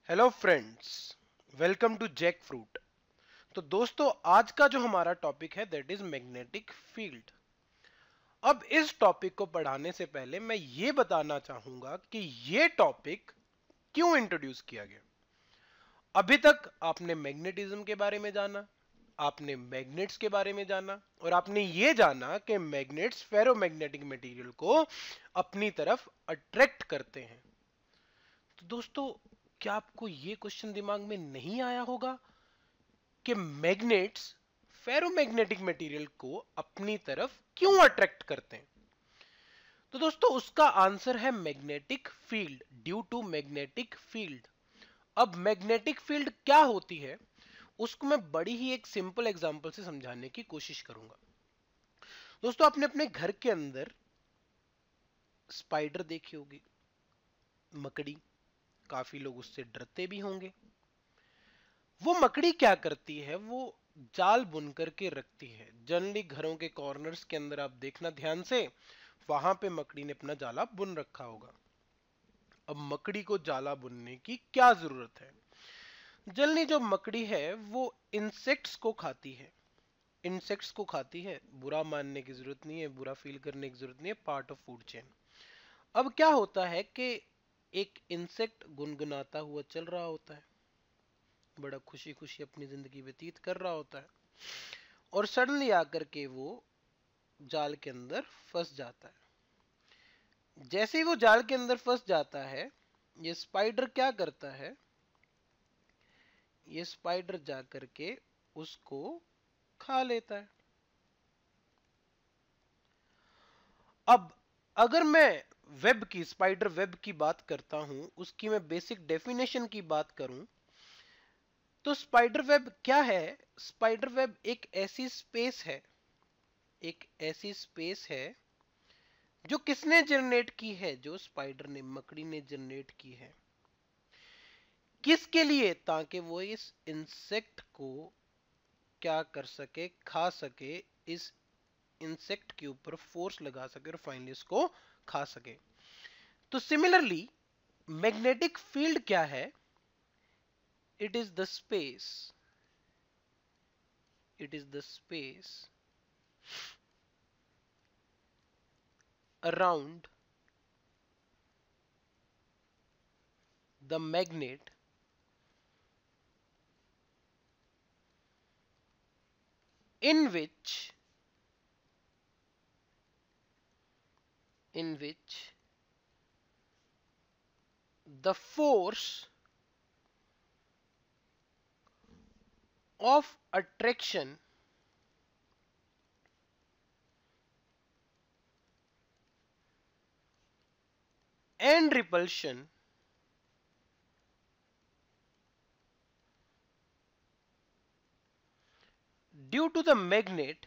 Hello friends, welcome to jackfruit. तो दोस्तों, आज का जो हमारा टॉपिक है दैट इज मैग्नेटिक फील्ड। अब इस टॉपिक को पढ़ाने से पहले मैं ये बताना चाहूंगा कि ये टॉपिक क्यों इंट्रोड्यूस किया गया। अभी तक आपने मैग्नेटिज्म के बारे में जाना, आपने मैग्नेट्स के बारे में जाना और आपने ये जाना कि मैग्नेट्स फेरोमैग्नेटिक मटेरियल को अपनी तरफ अट्रैक्ट करते हैं। तो दोस्तों, क्या आपको ये क्वेश्चन दिमाग में नहीं आया होगा कि मैग्नेट्स फेरोमैग्नेटिक मटेरियल को अपनी तरफ क्यों अट्रैक्ट करते हैं? तो दोस्तों, उसका आंसर है magnetic field, due to magnetic field. अब मैग्नेटिक फील्ड क्या होती है उसको मैं बड़ी ही एक सिंपल एग्जांपल से समझाने की कोशिश करूंगा। दोस्तों, आपने अपने घर के अंदर स्पाइडर देखी होगी, मकड़ी। काफी लोग उससे डरते भी होंगे। वो मकड़ी क्या करती है, वो जाल बुन करके रखती है। जनरली घरों के कॉर्नर्स के अंदर आप देखना ध्यान से, वहां पे मकड़ी ने अपना जाला बुन रखा होगा। अब मकड़ी को जाला बुनने की क्या जरूरत है? जनरली जो मकड़ी है वो इंसेक्ट्स को खाती है। इंसेक्ट्स को खाती है, बुरा मानने की जरूरत नहीं है, बुरा फील करने की जरूरत नहीं है, पार्ट ऑफ फूड चेन। अब क्या होता है कि एक इंसेक्ट गुनगुनाता हुआ चल रहा होता है, बड़ा खुशी खुशी अपनी जिंदगी व्यतीत कर रहा होता है, और सडनली आकर के वो जाल के अंदर फंस जाता है। जैसे ही वो जाल के अंदर फंस जाता है, ये स्पाइडर क्या करता है, ये स्पाइडर जाकर के उसको खा लेता है। अब अगर मैं वेब की, स्पाइडर वेब की बात करता हूं, उसकी मैं बेसिक डेफिनेशन की बात करूं, तो स्पाइडर वेब क्या है? स्पाइडर वेब एक ऐसी स्पेस है, एक ऐसी स्पेस है जो किसने जनरेट की है? जो स्पाइडर ने, मकड़ी ने जनरेट की है। किसके लिए? ताकि वो इस इंसेक्ट को क्या कर सके, खा सके, इस इंसेक्ट के ऊपर फोर्स लगा सके और फाइनली इसको खा सके। तो सिमिलरली मैग्नेटिक फील्ड क्या है? It is the space, it is the space around the magnet in which the force of attraction and repulsion due to the magnet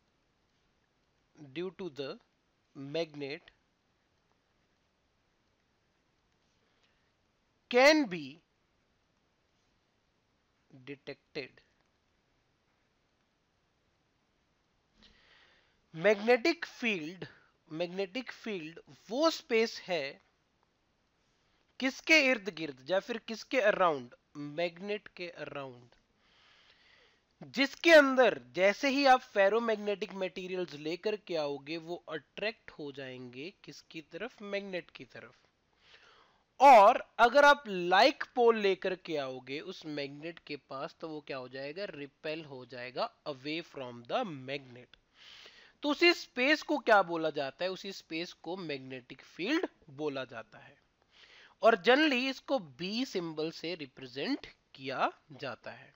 can be detected. Magnetic field वो space है किसके इर्द गिर्द या फिर किसके अराउंड? मैग्नेट के around, जिसके अंदर जैसे ही आप फेरोमैग्नेटिक मटेरियल्स लेकर के आओगे वो अट्रैक्ट हो जाएंगे किसकी तरफ? मैग्नेट की तरफ। और अगर आप लाइक पोल लेकर के आओगे उस मैग्नेट के पास, तो वो क्या हो जाएगा? रिपेल हो जाएगा अवे फ्रॉम द मैग्नेट। तो उसी स्पेस को क्या बोला जाता है? उसी स्पेस को मैग्नेटिक फील्ड बोला जाता है, और जनरली इसको बी सिंबल से रिप्रेजेंट किया जाता है।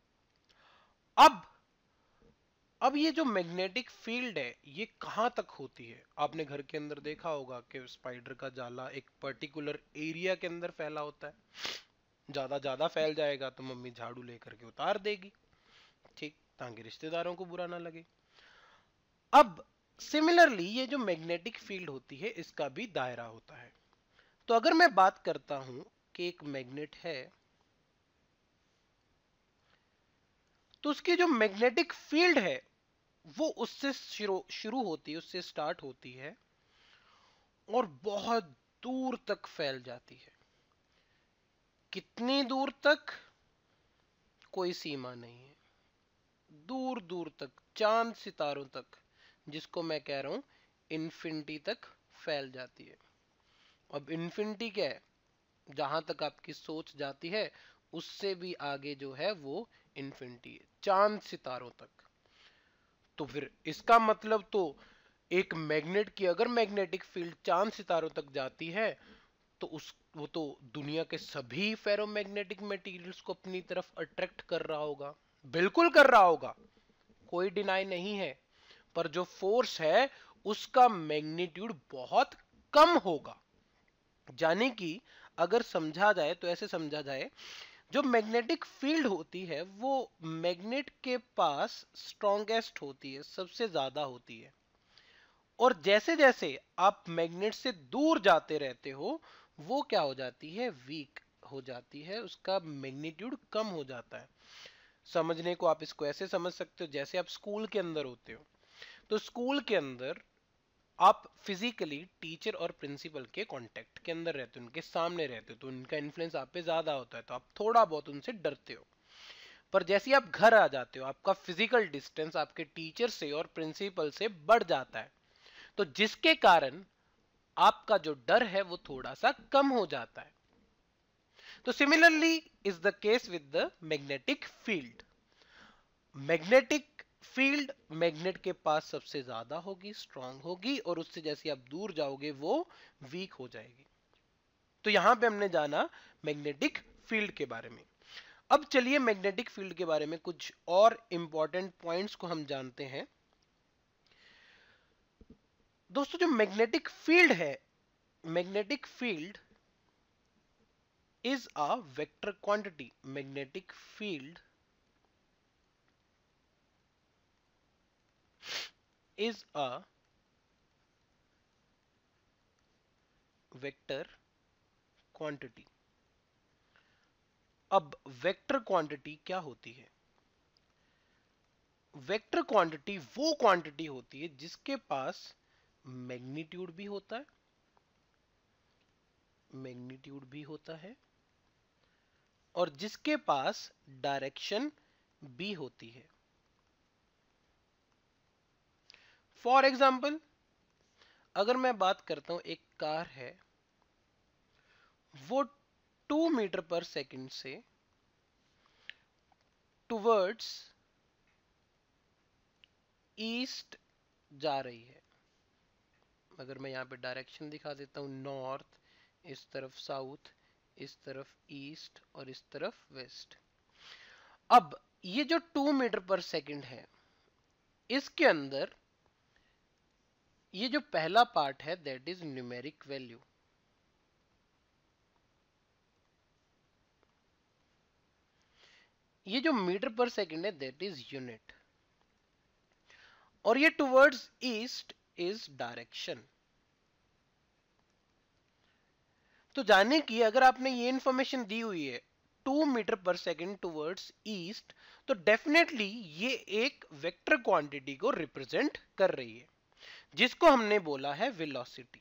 अब ये जो मैग्नेटिक फील्ड है ये कहां तक होती है? आपने घर के अंदर देखा होगा कि स्पाइडर का जाला एक पर्टिकुलर एरिया के अंदर फैला होता है। ज्यादा फैल जाएगा तो मम्मी झाड़ू लेकर के उतार देगी, ठीक, ताकि रिश्तेदारों को बुरा ना लगे। अब सिमिलरली ये जो मैग्नेटिक फील्ड होती है इसका भी दायरा होता है। तो अगर मैं बात करता हूं कि एक मैग्नेट है, तो उसकी जो मैग्नेटिक फील्ड है वो उससे शुरू होती है, उससे स्टार्ट होती है और बहुत दूर तक फैल जाती है। कितनी दूर तक, कोई सीमा नहीं है, दूर दूर तक, चांद सितारों तक, जिसको मैं कह रहा हूं इन्फिनिटी तक फैल जाती है। अब इन्फिनिटी क्या है? जहां तक आपकी सोच जाती है उससे भी आगे जो है वो इन्फिनिटी है, चांद सितारों तक। तो फिर इसका मतलब तो एक मैग्नेट की अगर मैग्नेटिक फील्ड चांद सितारों तक जाती है तो उस वो तो दुनिया के सभी फेरोमैग्नेटिक मटेरियल्स को अपनी तरफ अट्रैक्ट कर रहा होगा, बिल्कुल कर रहा होगा, कोई डिनाई नहीं है। पर जो फोर्स है उसका मैग्नीट्यूड बहुत कम होगा। यानी कि अगर समझा जाए तो ऐसे समझा जाए, जो मैग्नेटिक फील्ड होती है वो मैग्नेट के पास स्ट्रॉन्गेस्ट होती है, सबसे ज्यादा होती है। और जैसे जैसे आप मैग्नेट से दूर जाते रहते हो वो क्या हो जाती है? वीक हो जाती है, उसका मैग्नीट्यूड कम हो जाता है। समझने को आप इसको ऐसे समझ सकते हो, जैसे आप स्कूल के अंदर होते हो तो स्कूल के अंदर आप फिजिकली टीचर और प्रिंसिपल के कांटेक्ट के अंदर रहते हो, उनके सामने रहते हो, तो उनका इन्फ्लुएंस आप पे ज्यादा होता है, तो आप थोड़ा बहुत उनसे डरते हो। पर जैसे आप घर आ जाते हो आपका फिजिकल डिस्टेंस आपके टीचर से और प्रिंसिपल से बढ़ जाता है, तो जिसके कारण आपका जो डर है वो थोड़ा सा कम हो जाता है। तो similarly is the case with the magnetic field. Magnetic field magnet के पास सबसे ज्यादा होगी, स्ट्रांग होगी, और उससे जैसे आप दूर जाओगे वो वीक हो जाएगी। तो यहां पे हमने जाना मैग्नेटिक फील्ड के बारे में। अब चलिए मैग्नेटिक फील्ड के बारे में कुछ और इंपॉर्टेंट पॉइंट्स को हम जानते हैं। दोस्तों जो मैग्नेटिक फील्ड है, magnetic field is a vector quantity. Magnetic field is a vector quantity. अब वेक्टर क्वांटिटी क्या होती है? वेक्टर क्वांटिटी वो क्वांटिटी होती है जिसके पास मैग्नीट्यूड भी होता है, मैग्नीट्यूड भी होता है, और जिसके पास डायरेक्शन भी होती है। फॉर एग्जाम्पल अगर मैं बात करता हूं, एक कार है, वो 2 मीटर पर सेकंड से टुवर्ड्स ईस्ट जा रही है। अगर मैं यहाँ पे डायरेक्शन दिखा देता हूँ, नॉर्थ, इस तरफ साउथ, इस तरफ ईस्ट और इस तरफ वेस्ट। अब ये जो 2 मीटर पर सेकंड है, इसके अंदर ये जो पहला पार्ट है दैट इज न्यूमेरिक वैल्यू। ये जो मीटर पर सेकंड है दैट इज यूनिट, और ये टुवर्ड्स ईस्ट इज डायरेक्शन। तो जाने की अगर आपने ये इंफॉर्मेशन दी हुई है 2 मीटर पर सेकंड टुवर्ड्स ईस्ट, तो डेफिनेटली ये एक वेक्टर क्वांटिटी को रिप्रेजेंट कर रही है, जिसको हमने बोला है वेलोसिटी।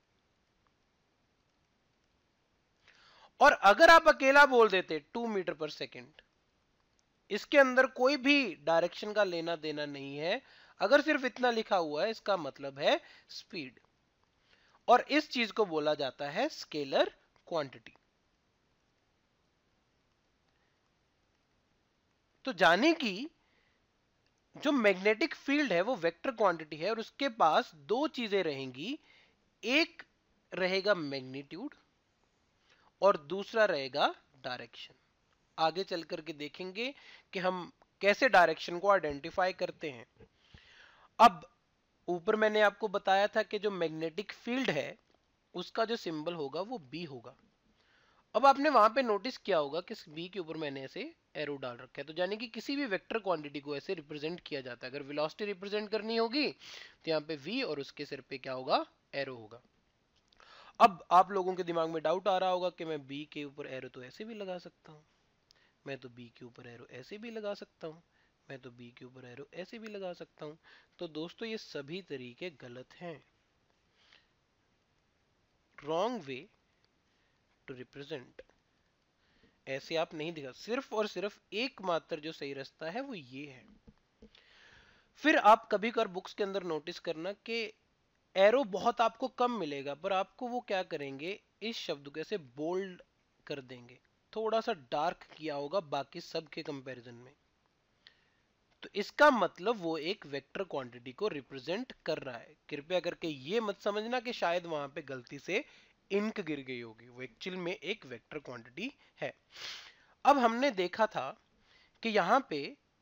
और अगर आप अकेला बोल देते 2 मीटर पर सेकंड, इसके अंदर कोई भी डायरेक्शन का लेना देना नहीं है, अगर सिर्फ इतना लिखा हुआ है, इसका मतलब है स्पीड, और इस चीज को बोला जाता है स्केलर क्वांटिटी। तो जाने की जो मैग्नेटिक फील्ड है वो वेक्टर क्वांटिटी है, और उसके पास दो चीजें रहेंगी, एक रहेगा मैग्नीट्यूड और दूसरा रहेगा डायरेक्शन। आगे चल करके देखेंगे कि हम कैसे डायरेक्शन को आइडेंटिफाई करते हैं। अब ऊपर मैंने आपको बताया था कि जो मैग्नेटिक फील्ड है उसका जो सिंबल होगा वो बी होगा। अब आपने वहां पे नोटिस किया होगा कि बी के ऊपर मैंने ऐसे एरो डाल रखा है, तो यानी कि किसी भी वेक्टर क्वांटिटी को ऐसे रिप्रेजेंट किया जाता है। अगर वेलोसिटी रिप्रेजेंट करनी होगी तो यहाँ पे वी और उसके सिर पे क्या होगा? एरो होगा। अब आप लोगों के दिमाग में डाउट आ रहा होगा कि मैं बी के ऊपर एरो तो ऐसे भी लगा सकता हूँ, मैं तो बी के ऊपर एरो ऐसे भी लगा सकता हूँ, मैं तो बी के ऊपर एरो ऐसे भी लगा सकता हूँ। तो दोस्तों ये सभी तरीके गलत हैं। रॉन्ग वे टू रिप्रेजेंट ऐसे आप नहीं दिखा, सिर्फ और सिर्फ एकमात्र जो सही रास्ता है वो ये है। फिर आप कभी कभार बुक्स के अंदर नोटिस करना कि एरो बहुत आपको कम मिलेगा, पर आपको वो क्या करेंगे, इस शब्द को ऐसे बोल्ड कर देंगे, थोड़ा सा डार्क किया होगा बाकी सब के कंपैरिजन में। तो इसका मतलब वो एक वेक्टर क्वांटिटी को रिप्रेजेंट कर रहा है। कृपया करके ये मत समझना कि शायद वहां पे गलती से इंक गिर गई होगी, वो एक्चुअल में एक वेक्टर क्वांटिटी है। अब हमने देखा था कि यहां पे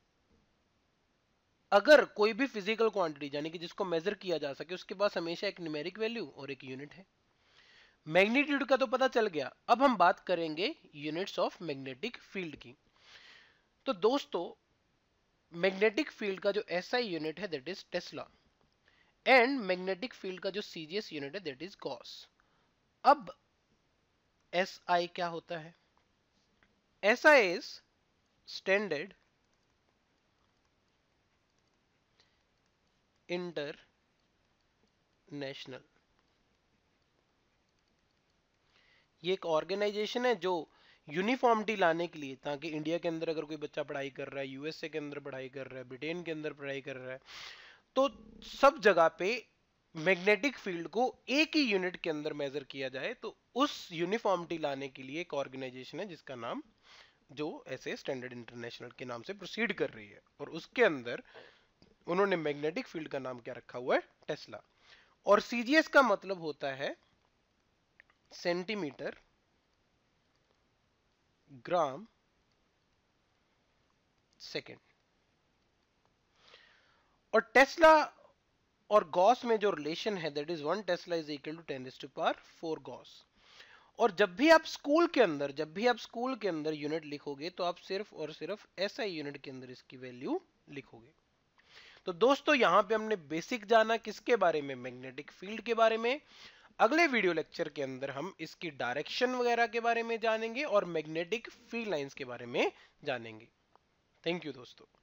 अगर कोई भी फिजिकल क्वांटिटी यानी कि जिसको मेजर किया जा सके, उसके पास हमेशा एक न्यूमेरिक वैल्यू और एक यूनिट है। मैग्नीट्यूड का तो पता चल गया, अब हम बात करेंगे यूनिट्स ऑफ मैग्नेटिक फील्ड की। तो दोस्तों, मैग्नेटिक फील्ड का जो एसआई यूनिट है that is tesla, and magnetic field का जो सीजीएस यूनिट है दैट इज गॉस। अब एसआई क्या होता है? SI is standard international. ये एक ऑर्गेनाइजेशन है जो यूनिफॉर्मिटी लाने के लिए, ताकि इंडिया के अंदर अगर कोई बच्चा पढ़ाई कर रहा है, यूएसए के अंदर पढ़ाई कर रहा है, ब्रिटेन के अंदर पढ़ाई कर रहा है, तो सब जगह पे मैग्नेटिक फील्ड को एक ही यूनिट के अंदर मेजर किया जाए। तो उस यूनिफॉर्मिटी लाने के लिए एक ऑर्गेनाइजेशन है जिसका नाम, जो ऐसे स्टैंडर्ड इंटरनेशनल के नाम से प्रोसीड कर रही है, और उसके अंदर उन्होंने मैग्नेटिक फील्ड का नाम क्या रखा हुआ है? टेस्ला। और सीजीएस का मतलब होता है सेंटीमीटर ग्राम सेकेंड। और टेस्ला और गॉस में जो रिलेशन है that is 1 tesla is equal to 10⁴ gauss. और जब भी आप स्कूल के अंदर यूनिट लिखोगे तो आप सिर्फ और सिर्फ एसआई यूनिट के अंदर इसकी वैल्यू लिखोगे। तो दोस्तों, यहां पे हमने बेसिक जाना किसके बारे में? मैग्नेटिक फील्ड के बारे में। अगले वीडियो लेक्चर के अंदर हम इसकी डायरेक्शन वगैरह के बारे में जानेंगे और मैग्नेटिक फील्ड लाइंस के बारे में जानेंगे। थैंक यू दोस्तों।